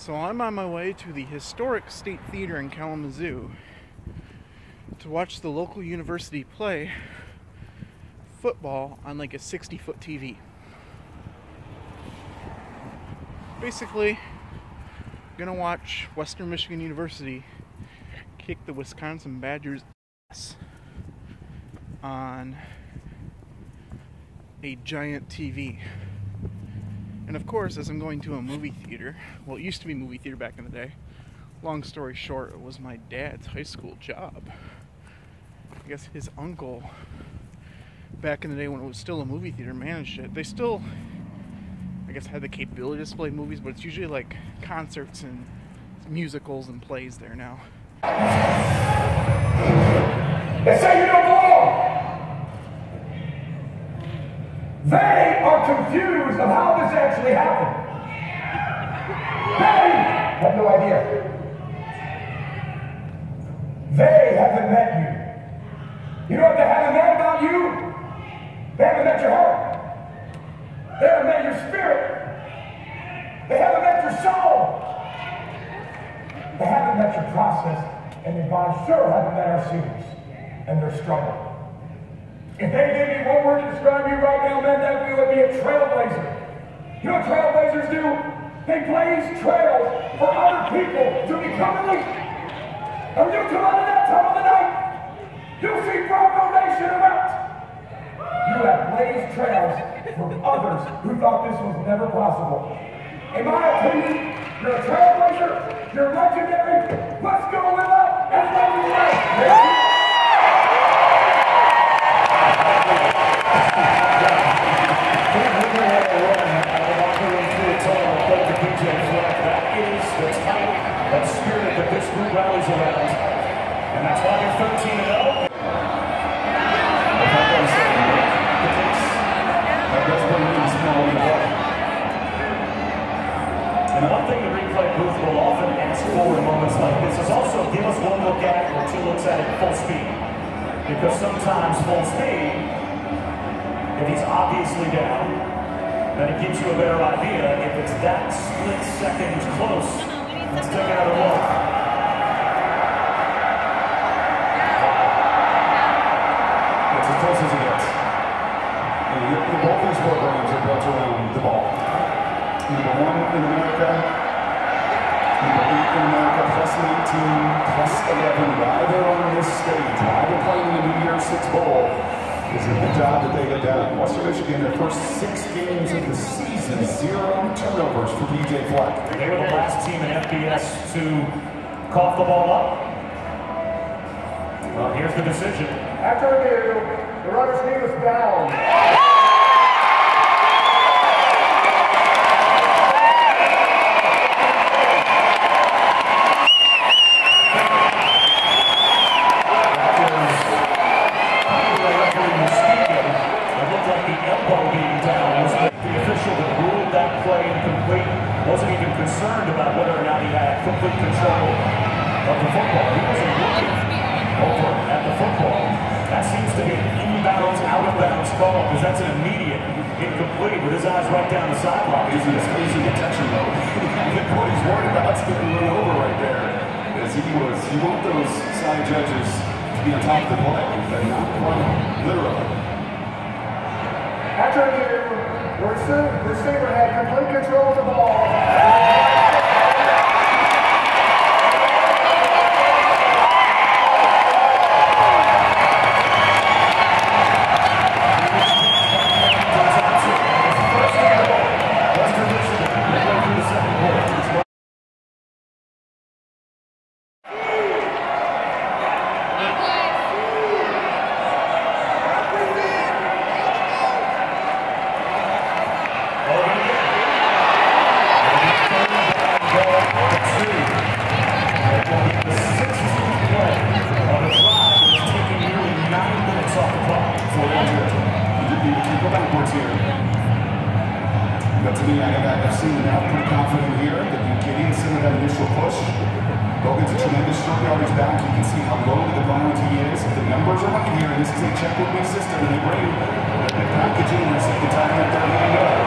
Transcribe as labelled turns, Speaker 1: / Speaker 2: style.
Speaker 1: So I'm on my way to the historic State Theater in Kalamazoo to watch the local university play football on like a 60-foot TV. Basically, I'm gonna watch Western Michigan University kick the Wisconsin Badgers' ass on a giant TV. And of course, as I'm going to a movie theater, well, it used to be a movie theater back in the day. Long story short, it was my dad's high school job. I guess his uncle, back in the day when it was still a movie theater, managed it. They still, I guess, had the capability to display movies, but it's usually like concerts and musicals and plays there now.
Speaker 2: They say you don't belong. They are confused of how this actually happened. They have no idea. They haven't met you. You know what they haven't met about you? They haven't met your heart. They haven't met your spirit. They haven't met your soul. They haven't met your process, and they by sure haven't met our seniors and their struggle. If they gave me one word to describe you right now, man, that would be a trailblazer. You know what trailblazers do? They blaze trails for other people to become elite. And when you come out of that time of the night, you see Bronco Nation erect. You have blazed trails for others who thought this was never possible. In my opinion, you're a trailblazer, you're legendary. Let's go live up as legendary.
Speaker 3: That is the type of spirit that this group rallies around. And that's why you're 13-0. And one thing the replay booth will often ask for in moments like this is also give us one look at or two looks at it full speed. Because sometimes full speed, if he's obviously down, then it gives you a better idea. If it's that split second close, let's take another look. It's as close as it gets. Both these programs are built around the ball. Number 1 in America, number 8 in America, plus 19, plus 11, while they're on this stage, while they're playing in the New Year's Six Bowl. Is a good job that they get done. Western Michigan, their first 6 games of the season, 0 turnovers for PJ Fleck. They were the last team in FBS to cough the ball up. Well, here's the decision.
Speaker 2: After review, the runner's knee was down.
Speaker 3: Wasn't even concerned about whether or not he had complete control of the football. He wasn't looking over at the football. That seems to be an inbounds, out of bounds call, because that's an immediate incomplete with his eyes right down the sideline.
Speaker 4: He's in a crazy detection mode. I think what he's worried about is getting run over right there. As you want those side judges to be on top of the play, but not quite literally.
Speaker 2: After review, the receiver had complete control of the ball.
Speaker 4: But to me, I've seen them out pretty confident here. They've been getting some of that initial push. Logan's a tremendous short yardage back. You can see how low to the ground he is. The numbers are right here, and this is a check with me system. And they bring the packaging the second time that they're